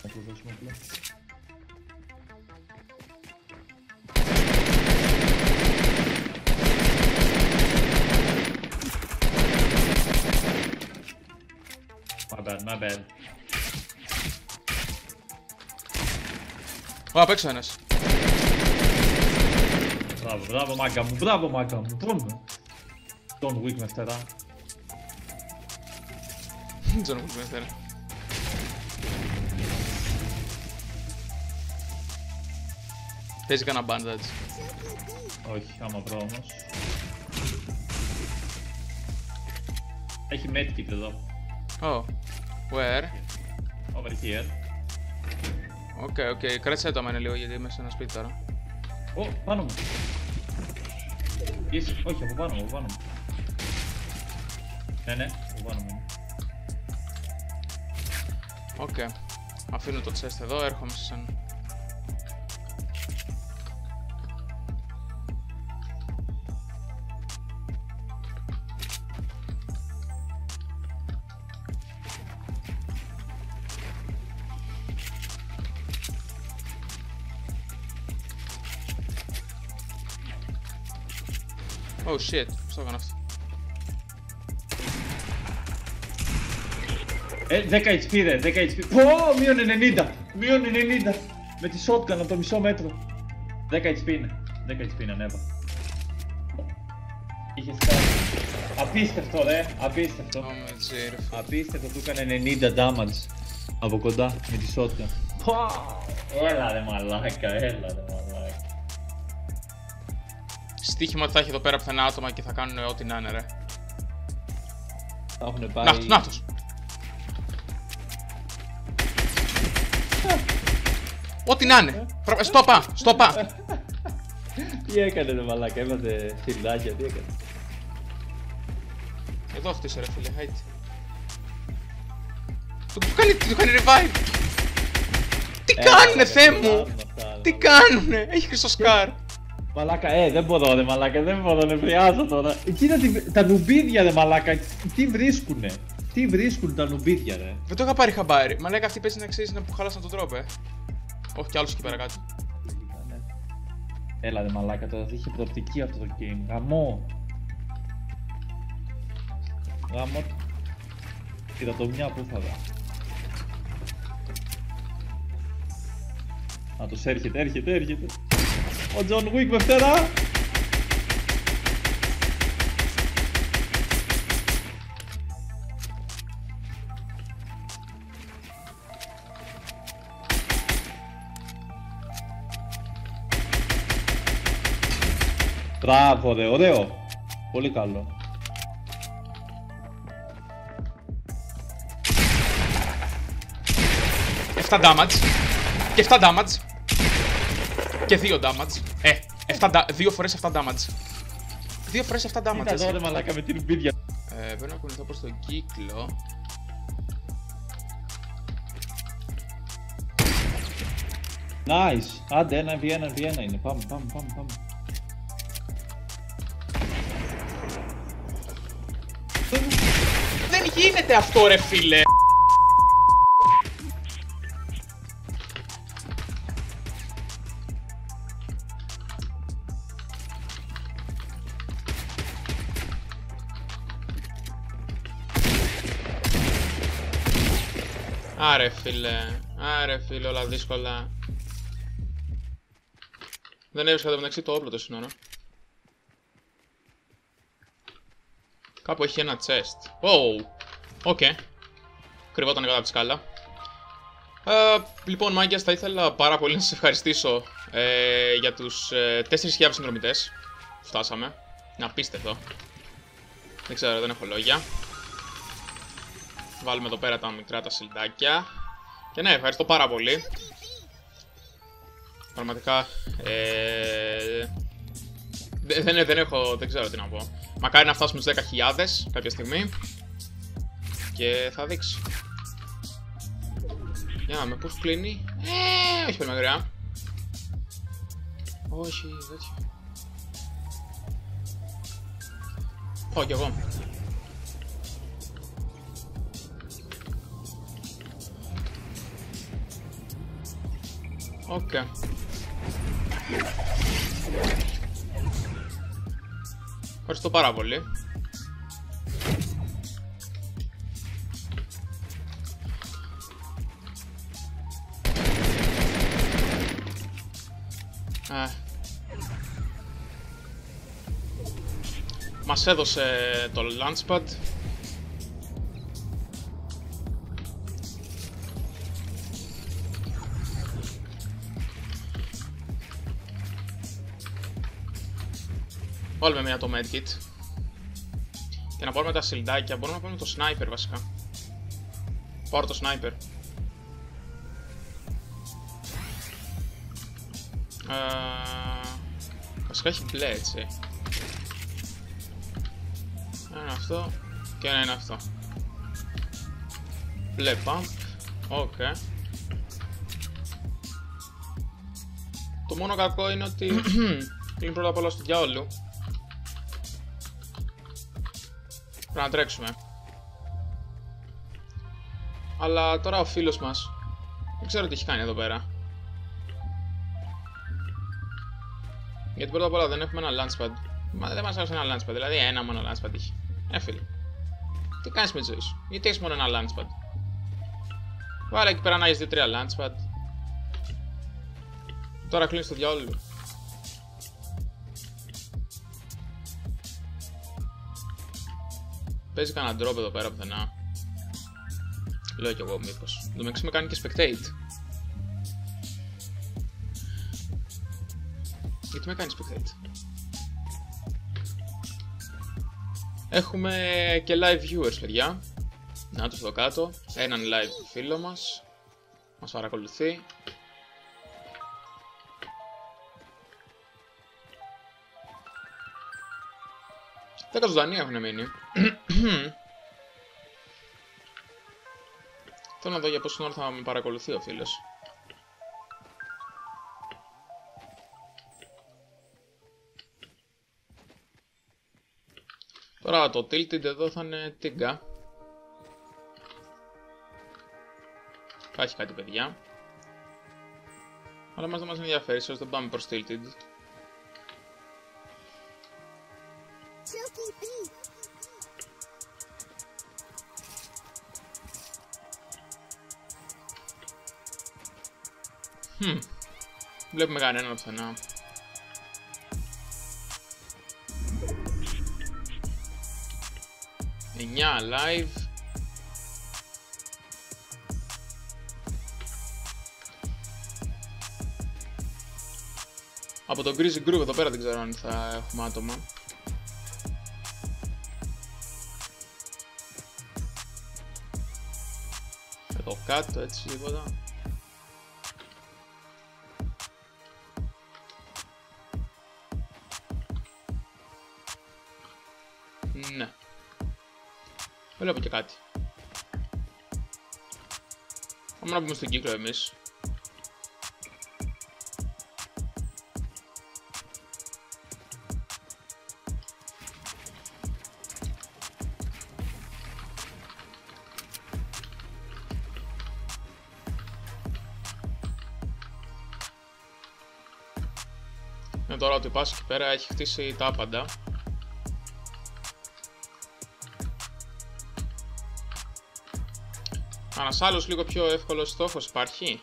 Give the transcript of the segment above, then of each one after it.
του δώσουμε απλά. My bad. Ω, απ' έξω ένας. Μπράβο μάγκα μου, μπράβο μάγκα μου, τρώμε. Τον Wick με φτερά. John Wick με φτερά. Παίζει κανένα bandage. Όχι, άμα βρω όμως. Έχει medkit εδώ. Oh, where? Over here. Οκ, κράτησε το άμα είναι λίγο γιατί είμαι σε ένα σπίτι τώρα. Ω, πάνω μου. Είσαι, όχι, από πάνω μου. Ναι, από πάνω μου. Οκ. Αφήνω το chest εδώ, έρχομαι σε σένα. Oh shit, πώς το έκανα αυτό. 10 HP ρε, 10 HP. Πω, μείον 90. Μείον 90. Με τη shotgun από το μισό μέτρο. 10 HP είναι. 10 HP είναι, ανέβα. Είχες κάνει. Απίστευτο ρε, απίστευτο. Απίστευτο, του έκανε 90 damage. Από κοντά, με τη shotgun. Πω, έλα ρε μαλάκα, έλα ρε μαλάκα. Στοίχημα ότι θα έχει εδώ πέρα πουθενά άτομα και θα κάνουν ό,τι να είναι ρε. Θα έχουνε πάει... Να'τος! Ό,τι να είναι! Στοπά! Τι έκανε ρε μαλάκα, έβαζε σιλάκια, τι έκανε. Εδώ χτίσε ρε φίλε, χάιτσι. Του κάνει revive! Τι κάνουνε Θεέ μου! Τι κάνουνε! Έχει χρυσοσκάρ! Μαλάκα, δεν μπορώ ρε μαλάκα, δεν μπορώ, νευριάζω τώρα. Εκείνα τα νουμπίδια ρε μαλάκα, τι βρίσκουνε. Τι βρίσκουν τα νουμπίδια ρε. Δεν το είχα πάρει χαμπάρι. Μαλάκα αυτή παίζει να ξέρεις που χάλασαν τον τρόπο Όχι κι άλλους εκεί πέρα κάτω. Έλα ρε μαλάκα, τώρα θα είχε προοπτική αυτό το game. Γαμό. Κοίτα το μια που θα δω. Να τους έρχεται. Ο John Wick με φτερά. Μπράβο ρε, ωραίο. Πολύ καλό. Εφτά damage. Και 7 damage. Και 2 damage. 2 φορές 7 damage. 2 φορές 7 damage. Κοίτα εδώ ρε μαλάκα με την ουμπίδια. Πρέπει να κουνηθώ προς τον κύκλο. Nice. Άντε, ένα V1 είναι. Πάμε. Δεν γίνεται αυτό ρε φίλε. Άρε φίλε, όλα δύσκολα. Δεν έβρισκα το μεταξύ το όπλο το σύνορα. Κάπου έχει ένα chest. Οκ. Κρυβόταν κάτω από τη σκάλα. Λοιπόν, μάγκες, θα ήθελα πάρα πολύ να σας ευχαριστήσω για τους 4.000 συνδρομητές. Φτάσαμε. Είναι απίστευτο. Δεν ξέρω, δεν έχω λόγια. Βάλουμε εδώ πέρα τα μικρά τα σιλντάκια. Και ναι, ευχαριστώ πάρα πολύ. Πραγματικά δεν ξέρω τι να πω. Μακάρι να φτάσουμε στους 10.000 κάποια στιγμή. Και θα δείξει. Για με πώς κλείνει. Όχι πολύ μακριά. Όχι, τέτοιο. Πάω κι εγώ. Οκ. Ευχαριστώ πάρα πολύ. Μας έδωσε το launchpad. Βάλουμε μια το medkit. Και να πάρουμε τα σιλντάκια. Μπορούμε να πάρουμε το sniper βασικά. Πάρω το sniper. Βασικά έχει μπλε, έτσι. Ένα είναι αυτό και ένα είναι αυτό. Μπλε pump. Οκ. Το μόνο κακό είναι ότι είναι πρώτα απ' όλα στο διάολο. Πρέπει να τρέξουμε. Αλλά τώρα ο φίλος μας δεν ξέρω τι έχει κάνει εδώ πέρα. Γιατί πρώτα απ' όλα δεν έχουμε ένα launchpad. Μα δεν μας άρεσε ένα launchpad, δηλαδή ένα μόνο launchpad είχε. Φίλε, τι κάνεις με τη ζωή σου, γιατί έχεις μόνο ένα launchpad? Βάλε εκεί πέρα να έχεις 2-3 launchpad. Τώρα κλείνεις το διάολο. Παίζει κανένα drop εδώ πέρα πουθενά. Λέω κι εγώ μήπως. Το μεταξύ με κάνει και spectate. Γιατί με κάνει spectate? Έχουμε και live viewers, παιδιά. Να τους εδώ κάτω. Έναν live φίλο μας. Μας παρακολουθεί. Δέκα ζωντανοί έχουν μείνει. Θέλω να δω για πόσο ώρα θα με παρακολουθεί ο φίλος. Τώρα το tilted εδώ θα είναι τίγκα. Θα έχει κάτι, παιδιά. Αλλά μας δεν μας ενδιαφέρει, ίσως δεν πάμε προς tilted. Βλέπουμε κανέναν πουθενά. Εννιά live. Από το Greasy Groove εδώ πέρα δεν ξέρω αν θα έχουμε άτομα. Εδώ κάτω έτσι τίποτα. Ναι. Βλέπω και κάτι. Πάμε να μπούμε στον κύκλο εμείς. Είναι τώρα ότι πας εκεί πέρα έχει χτίσει τα άπαντα. Ένας άλλος λίγο πιο εύκολος στόχος υπάρχει.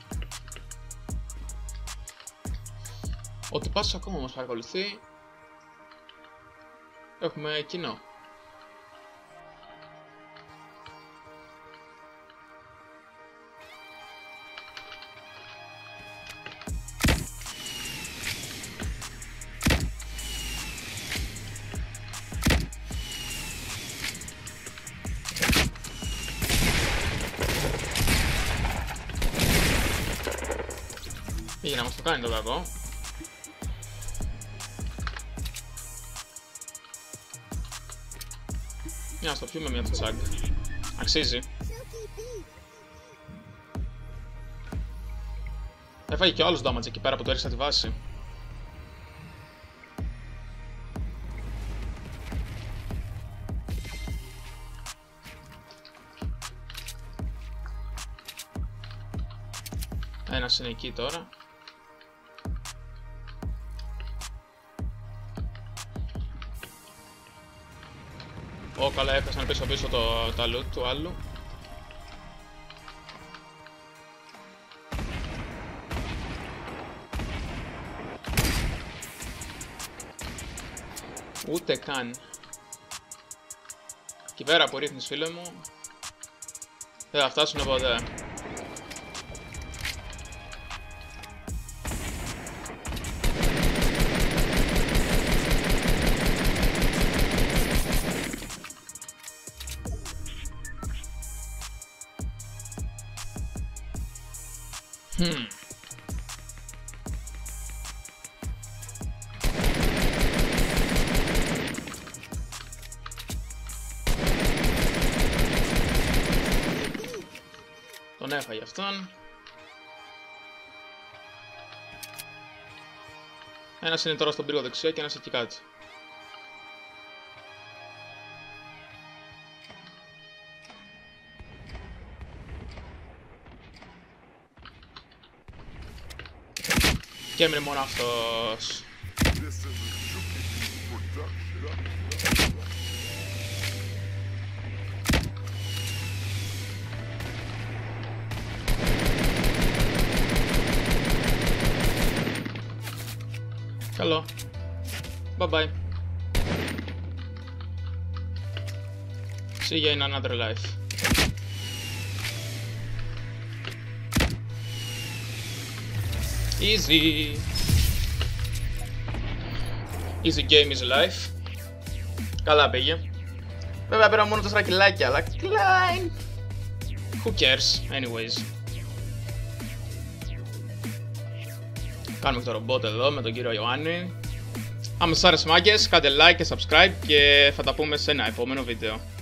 Ο τυπάς ακόμα μας παρακολουθεί. Έχουμε κοινό. Πήγε να μας το κάνει το κακό. Μια στο πιούμε μια το τσάγκ. Αξίζει. Έφαγε και άλλους damage εκεί πέρα που το έριξα τη βάση. Ένας είναι εκεί τώρα. Ω, καλά, έχασαν πίσω τα loot του άλλου. Ούτε καν. Εκεί πέρα που ρίχνεις, φίλε μου, δεν θα φτάσουνε ποτέ. Τον έφαγε αυτόν. Ένας είναι τώρα στον πύργο δεξιά και ένας εκεί κάτω. Και έμεινε μόνο αυτός. Καλό. Bye bye. See you in another life. Easy. Easy game is life. Καλά πήγε. Βέβαια πήρα μόνο 4 κιλάκια, αλλά Klein. Who cares, anyways. Κάνουμε το ρομπότ εδώ με τον κύριο Ιωάννη. Αν σας άρεσε μάγκες, κάντε like και subscribe και θα τα πούμε σε ένα επόμενο βίντεο.